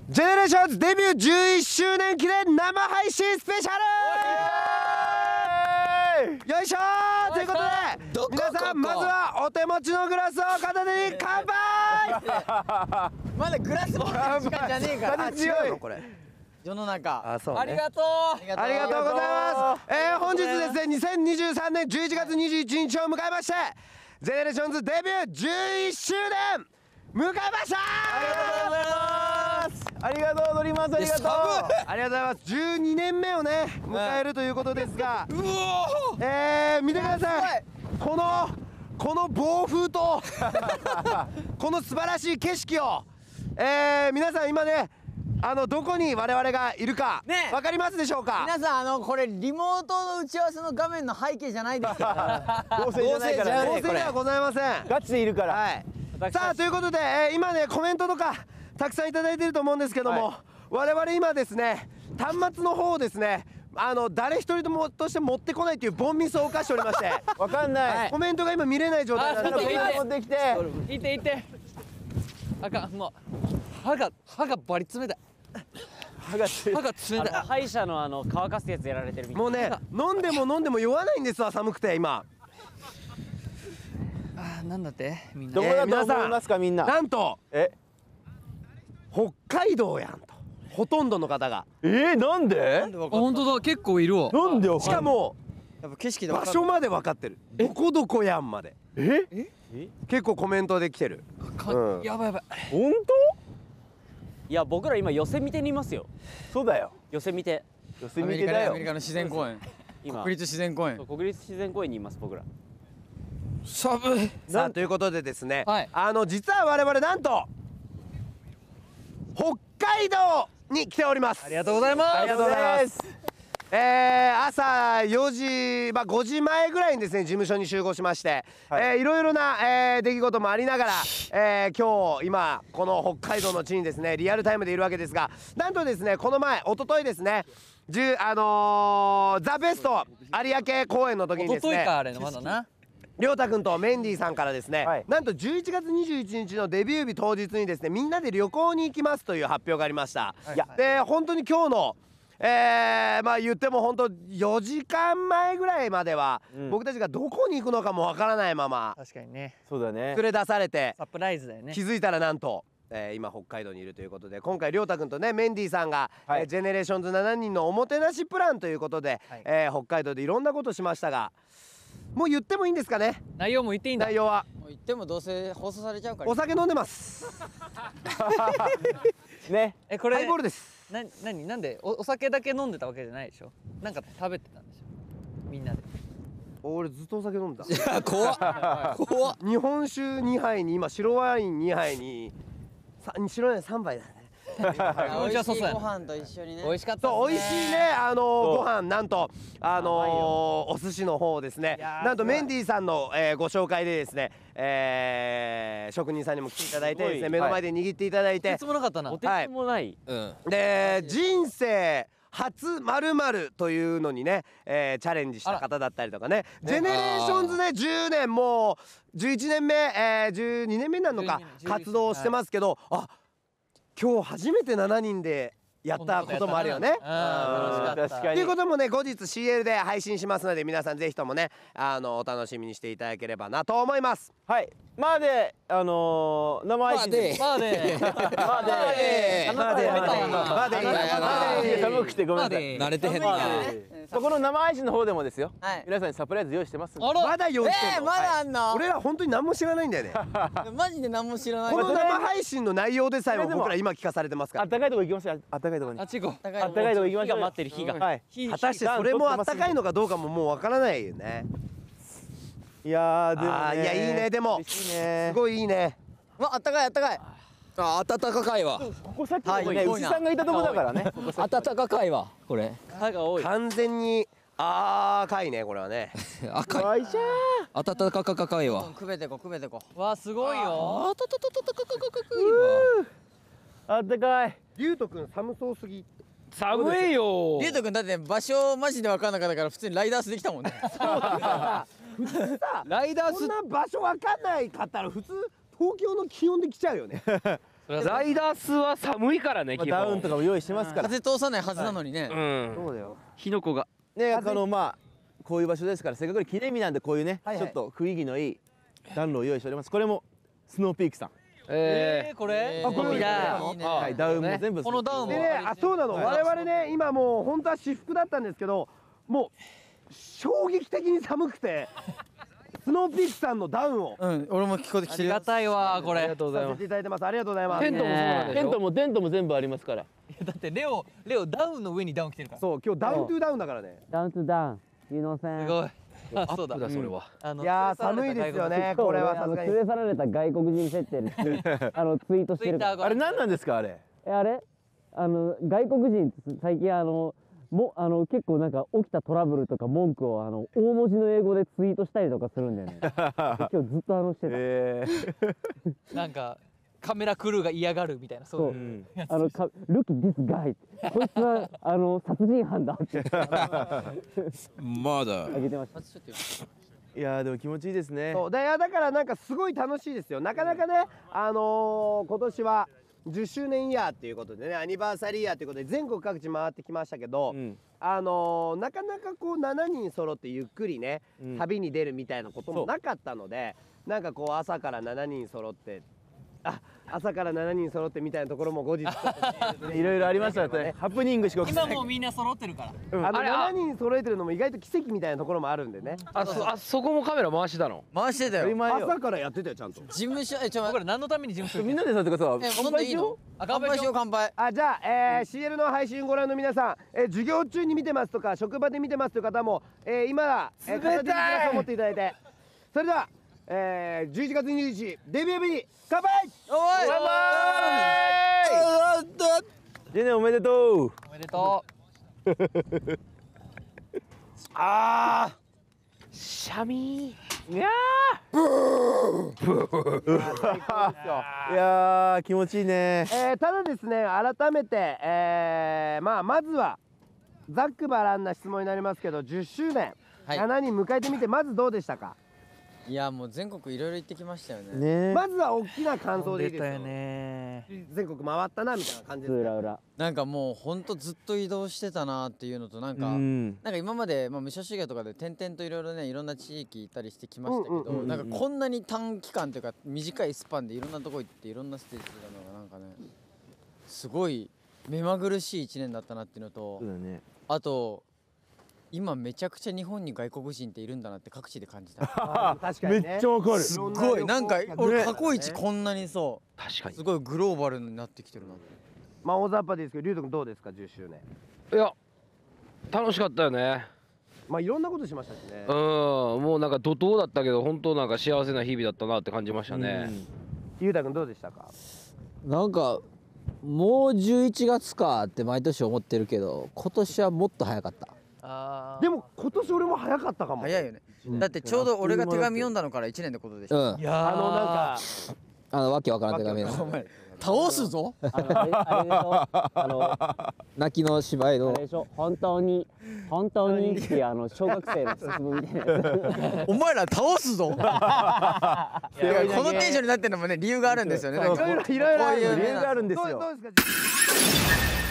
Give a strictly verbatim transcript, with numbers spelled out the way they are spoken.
ジェネレーションズデビューじゅういっしゅうねん記念生配信スペシャルよいしょーということで皆さんまずはお手持ちのグラスを片手に乾杯まだグラス持ってる時間じゃねえから。 強いのこれ世の中。 あ、そうね、 ありがとうありがとうございます。えー、本日ですねにせんにじゅうさんねんじゅういちがつにじゅういちにちを迎えましてジェネレーションズデビューじゅういっしゅうねん迎えましたー。 ありがとうございます。ありがとうドリーマーズ、ありがとうありがとうございます。じゅうにねんめをね迎えるということですが、えー、見てください。このこの暴風とこの素晴らしい景色を、えー、皆さん今ねあのどこに我々がいるかねわかりますでしょうか。 皆さん、あのこれリモートの打ち合わせの画面の背景じゃないですよ。 合成じゃないからね。 合成ではございません。 ガチでいるから。 はい。さあということで、えー、今ねコメントとかたくさんいただいていると思うんですけども、はい、我々今ですね端末の方をですねあの誰一人ともとして持ってこないという凡ミスを犯しておりましてわかんない、 はい、コメントが今見れない状態なんですけど、 持ってきていていてあかん、もう歯が歯がバリ冷たい歯が歯が冷たい。 歯医者のあの乾かすやつやられてるみたい。 もうね飲んでも飲んでも酔わないんですわ、寒くて今。 あー、なんだってみんなどこだと思いますかみんな。 なんとえ北海道やんとほとんどの方が。 えー、なんであ、本当だ、結構いるわ。 なんでわかんない。 しかもやっぱ景色で場所まで分かってる。どこどこやんまでえ結構コメントで来てる。 かうんやばいやばい。 本いや僕ら今寄せ見てにいますよ。 当そうだよ。 寄せ見て寄せアメ見てだよリカでアメリ。カの自然公園、 今国立自然公園。 国立自然公園にいます僕ら。 寒い。 さあということでですね、 はいあの実は我々なんと北海道に来ております。 ありがとうございます。 ありがとうございます。えー、朝よじ、まあ、ごじまえぐらいにですね事務所に集合しまして、はいえー、いろいろな、えー、出来事もありながら、えー、今日今この北海道の地にですねリアルタイムでいるわけですが、なんとですねこの前一昨日ですねあのー、ザ・ベスト有明公演の時にですね一昨日かあれのまだな。 りょうたくんとメンディーさんからですね、 はい、 なんとじゅういちがつにじゅういちにちのデビュー日当日にですねみんなで旅行に行きますという発表がありました。 いやで本当に今日のえー、まあ言っても本当よじかんまえぐらいまでは、うん、僕たちがどこに行くのかもわからないまま確かにね。 そうだね。 連れ出されてサプライズだよね。 気づいたらなんと、えー、今北海道にいるということで、今回りょうたくんとねメンディーさんが、はいえー、ジェネレーションズしちにんのおもてなしプランということで、はいえー、北海道でいろんなことしましたが、もう言ってもいいんですかね。 内容も言っていいんだ。 内容はもう言ってもどうせ放送されちゃうから。 お酒飲んでますね。 え、これハイボールです。 な、なになんで お, お酒だけ飲んでたわけじゃないでしょ。なんか食べてたんでしょみんなで。 俺ずっとお酒飲んだ。 いや怖っ怖っ。 日本酒にはいに今白ワインにはいにさ白ワインさんばいだね。 美味しいご飯と一緒にね。 美味しかったですね。 そう美味しいねあのー、ご飯なんとあのー、お寿司の方ですね。なんとメンディーさんの、えー、ご紹介でですね、えー、職人さんにも来ていただいてですね目の前で握っていただいて、 とてつもなかったな。 お手つもない、 うん。 で人生初〇〇というのにね、えー、チャレンジした方だったりとかね、ジェネレーションズねじゅうねんもうじゅういちねんめ、えー、じゅうにねんめになるのか活動してますけど、あ今日初めてしちにんでやったこともあるよね。 あー楽しかった。 ということもね後日 シーエル で配信しますので皆さんぜひともねあのお楽しみにしていただければなと思います。 はい。まあであのー、生配信で。 まあね。 まあで。 まあでまあでまあで寒くてごめんなさい。 慣れてへんな。 そこの生配信の方でもですよ。 はい皆さんにサプライズ用意してますんで。 あら。 まだ用意してんの。 えー、まだあんの？ 俺ら本当に何も知らないんだよね。 マジで何も知らない。 この生配信の内容でさえも僕ら今聞かされてますから。 あったかいとこ行きますよ。あったかいとこに。 あっち行こう。 あったかいとこ行きましょう。 火が待ってる火が。 はい。 果たしてそれもあったかいのかどうかももうわからないよね。 いやーでもね。 あーいやいいねでも嬉しいね。 すごいいいね。 わあったかいあったかい。 あ、暖かいわ。 ここさっきのね牛さんがいたとこだからね。 暖かいわ。これ。 歯が多い。 完全に赤いねこれはね。 赤い。 わいしゃ暖かかかかいわ。 くべてこくべてこ。 わあすごいよ。あたたたたたかかかかいー。あったかい。 りゅうとくん寒そうすぎ。 寒いよ。 りゅうとくんだって場所マジで分かんなかったから普通にライダースできたもんね。 ライダースこんな場所わかんないかったら普通東京の気温で来ちゃうよね。 ライダースは寒いからね、 まあ基本ダウンとかも用意してますから。 風通さないはずなのにね。 うんそうだよ。 火の粉がね、あのまあこういう場所ですから、せっかく記念日なんでこういうね、 はいはいちょっと雰囲気のいい暖炉を用意しております。これもスノーピークさん。 ええー、これあこれゴミだいいね。 はい、ダウンも全部このダウンもでね、あ、そうなの。 はい我々ね、今もう本当は私服だったんですけど、もう衝撃的に寒くて、スノーピークさんのダウンをうん、俺も聞こえてきてるよ。 ありがたいわこれ。 ありがとうございさせます。 ていただいてます。ありがとうございます。 テントもそうなんでしょ。 テントもテントも全部ありますから。 だってレオレオダウンの上にダウン着てるから。 そう、今日ダウントゥダウンだからね。 ダウントゥダウン、you know すごい。あ、そうだ。 だそれは。 あのいやー寒いですよね。これはさすがに。 連れ去られた外国人設定でツイあのツイートしてるから。 ツイッターあれ何なんですかあれ。 えあれあの外国人って最近あのもあの結構なんか起きたトラブルとか文句をあの大文字の英語でツイートしたりとかするんだよね。今日ずっとあのしてた。 えなんかカメラクルーが嫌がるみたいなそういううんあのか Look at this guy こいつはあの殺人犯だってまだあげてました。 いやーでも気持ちいいですね。 そうで、いやだからなんかすごい楽しいですよ。なかなかね、あのー今年はじゅっしゅうねんイヤーっていうことでね、アニバーサリーイヤーということで全国各地回ってきましたけど、 うんあのーなかなかこうしちにん揃ってゆっくりね、 うん旅に出るみたいなこともなかったので、なんかこう朝からしちにん揃ってあ朝からしちにん揃ってみたいなところも後日いろいろありましたよね。ハプニングしか起きてない。 今もうみんな揃ってるからあのあれあしちにん揃えてるのも意外と奇跡みたいなところもあるんでね。 あそあそこもカメラ回してたの。 回してたよ。 当たり前よ。 朝からやってたよちゃんと。 事務所えちょ僕ら何のために事務所にみんなでさとかさ、 え乾飲んでいいの杯しよ？ あ乾杯しよう乾杯。 あじゃあ、えー、シーエル の配信ご覧の皆さん、えー、授業中に見てますとか職場で見てますという方も、えー、今、えー、片手にグラスを持っていただいて、それでは、えー、じゅういちがつにじゅういちにちデビュー日に乾杯。 おい。乾杯。 ジェネおめでとう。 おめでとあシャミいやーいやー気持ちいいね。 ー、えー、ただですね改めて、えー、まあまずはざっくばらんな質問になりますけどじゅっしゅうねん、 はいしちにん迎えてみてまずどうでしたか。 いやもう全国いろいろ行ってきましたよね。 ね。 まずは大きな感う想でいいですよ。 ね全国回ったなみたいな感じですか。 裏裏なんかもうほんとずっと移動してたなっていうのとなんか、 うん。 なんか今まで、まあ、武者修行とかで転々といろいろねいろんな地域行ったりしてきましたけど、 うんうんうんうんなんかこんなに短期間というか短いスパンでいろんなとこ行っていろんなステージ出たのがなんかねすごい目まぐるしいいちねんだったなっていうのと、 そうだね。 あと今めちゃくちゃ日本に外国人っているんだなって各地で感じた。 あー確かにね。 めっちゃわかる。 すごいなんか俺過去一ねこんなにそ確かにうすごいグローバルになってきてるなって。 まあ大雑把ですけど、リュウト君どうですかじゅっしゅうねん。 いや楽しかったよね。 まあいろんなことしましたしねうん。もうなんか怒涛だったけど本当なんか幸せな日々だったなって感じましたね。 ゆうたくんどうでしたか。 なんかもうじゅういちがつかって毎年思ってるけど今年はもっと早かった。 あーでも今年俺も早かったかも。 早いよね。だってちょうど俺が手紙読んだのからいちねんってことでしょ。 うんいやーあのなんかあのわけわからん手紙のお前倒すぞ。 あのあれあれでしょあの泣きの芝居のあれでしょ本当に本当にっていうあの小学生の作文みたいなやつお前ら倒すぞ。いやこのテンションになってるのもね理由があるんですよね。なんかいろいろいろいろあるこういうね理由があるんですよ。 どうどうですか。